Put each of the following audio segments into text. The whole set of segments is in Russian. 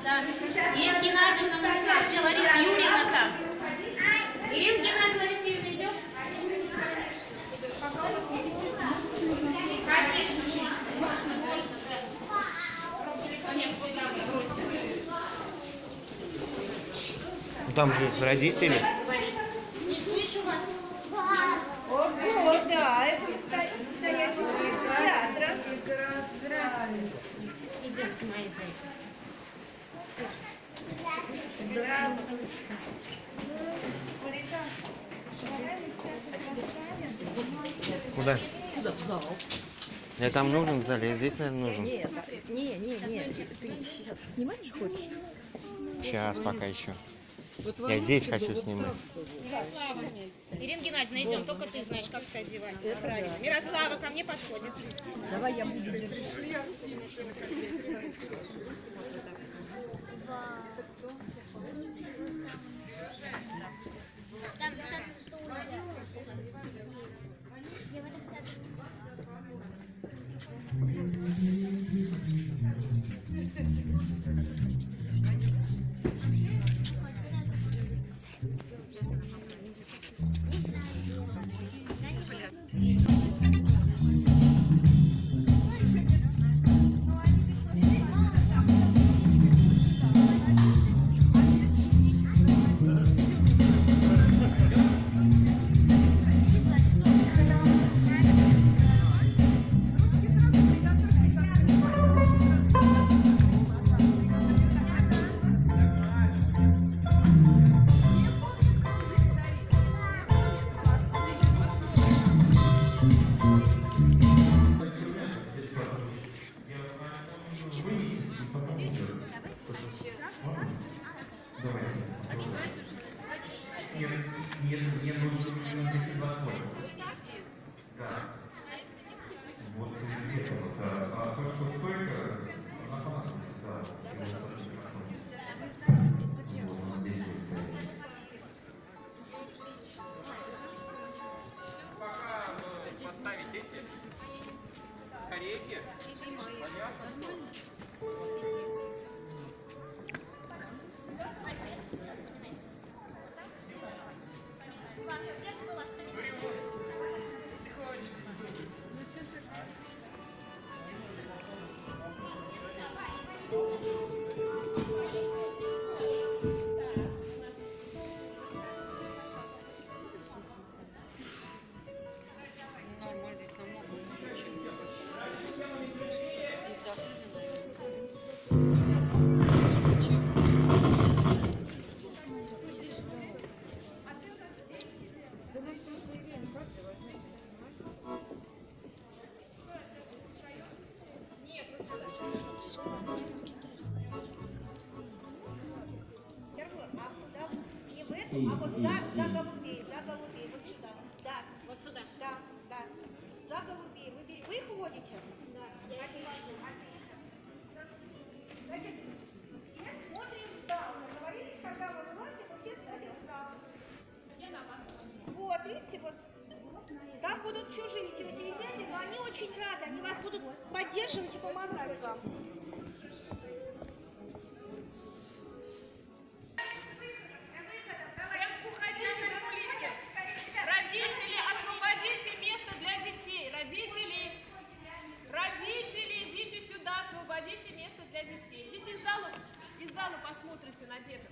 Да. Ирина Геннадьевна нужна, где Лариса Юрьевна там. Ирина Геннадьевна, Лариса Юрьевна, идешь? Конечно, можно, да. Там же родители. Не слышу вас. Ого, да, это настоящий театр. Идемте, мои зайки. Куда? Куда? В зал. Я там нужен в зале, я здесь, наверное, нужен. Нет, ты сейчас снимать же хочешь? Сейчас пока еще. Вот Я здесь хочу снимать. Ирина Геннадьевна, идем, только ты знаешь, как ты одеваться. Правильно. Мирослава ко мне подходит. Давай я буду. Мне нужно 228. Да. Вот это вот. А то, что столько, автоматом создала. Вот он здесь будет стоять. Пока поставить эти корейки. Понятно? А вот за голубей, вот сюда. Да, Вот сюда. да, да. За голубей. Вы их уводите? Да. Значит, все смотрим в зал. Договорились, когда мы вылазим, мы все смотрим в зал. Вот, видите, вот. Там будут чужие тети и дяди, но они очень рады, они вас будут поддерживать и помогать вам. Родители, освободите место для детей. Родители, идите сюда, освободите место для детей. Идите из зала посмотрите на деток.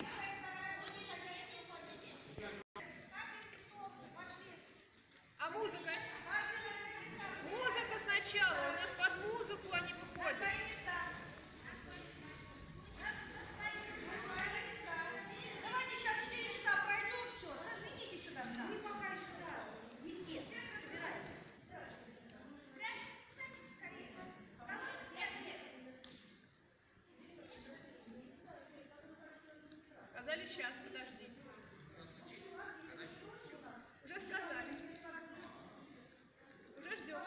А музыка? Музыка сначала. У нас под музыку они выходят. Давайте сейчас 4 часа пройдем, все, соедините сюда. Мы пока еще, да, не все, собираемся. Сказали сейчас, подождите. Уже сказали. Уже ждем.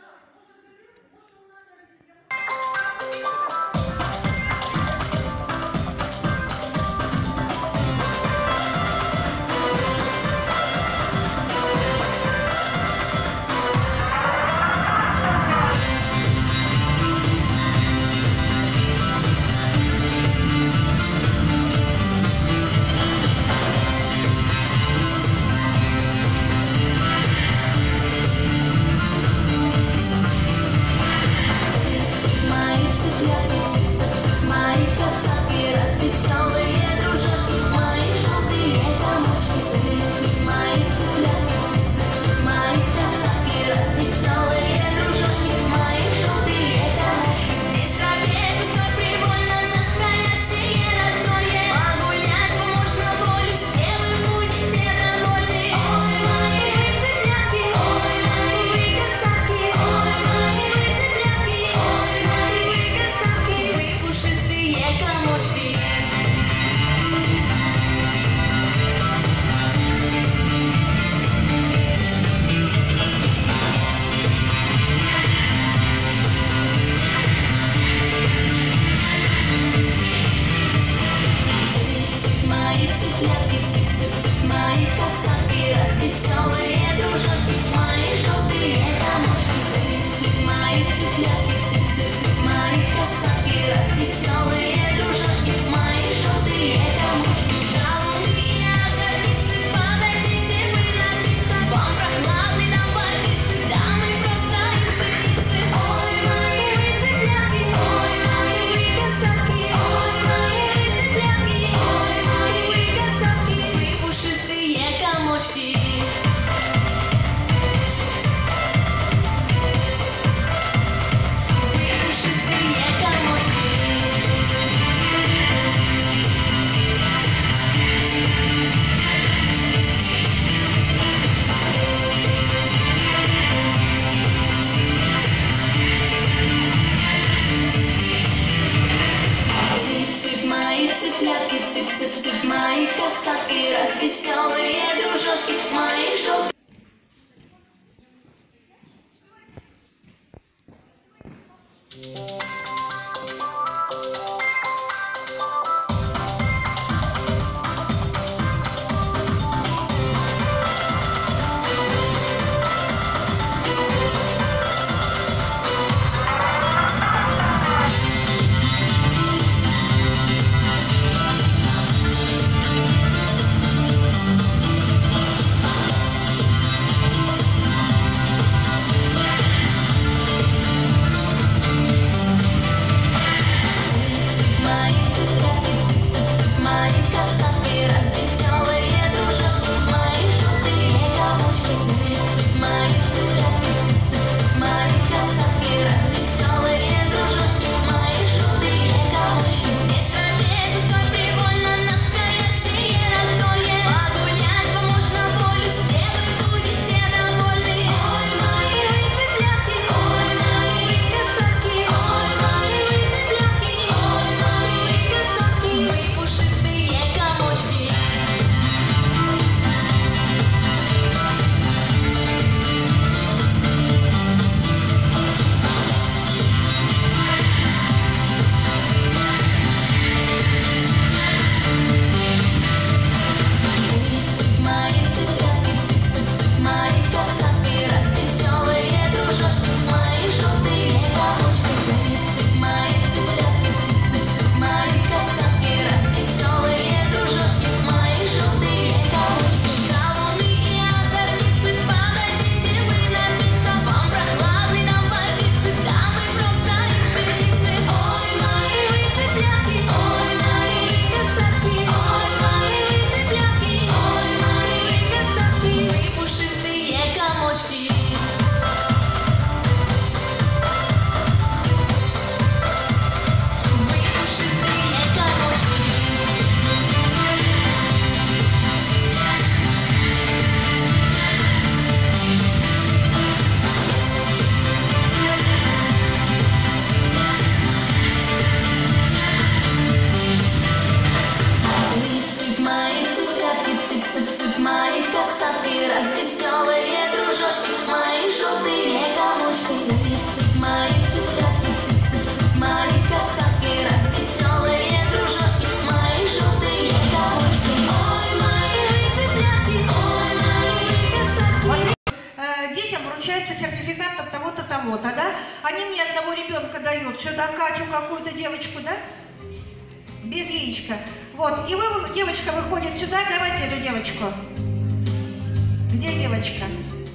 Они мне одного ребенка дают. Сюда Катю какую-то девочку, да? Без яичка. Вот, и девочка выходит сюда. Давайте эту девочку. Где девочка?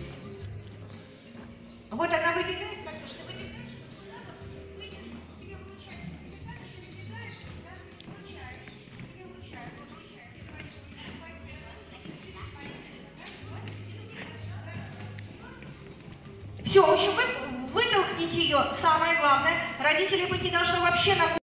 Вот она выбегает, Катюш, ты выбегаешь, выйдет, тебе выручает, выбегаешь, да, выручаешь, тебе выручает, вот выручает, ты говоришь, спасибо. Все, в общем, вы вытолкните ее, самое главное, родители быть не должны вообще на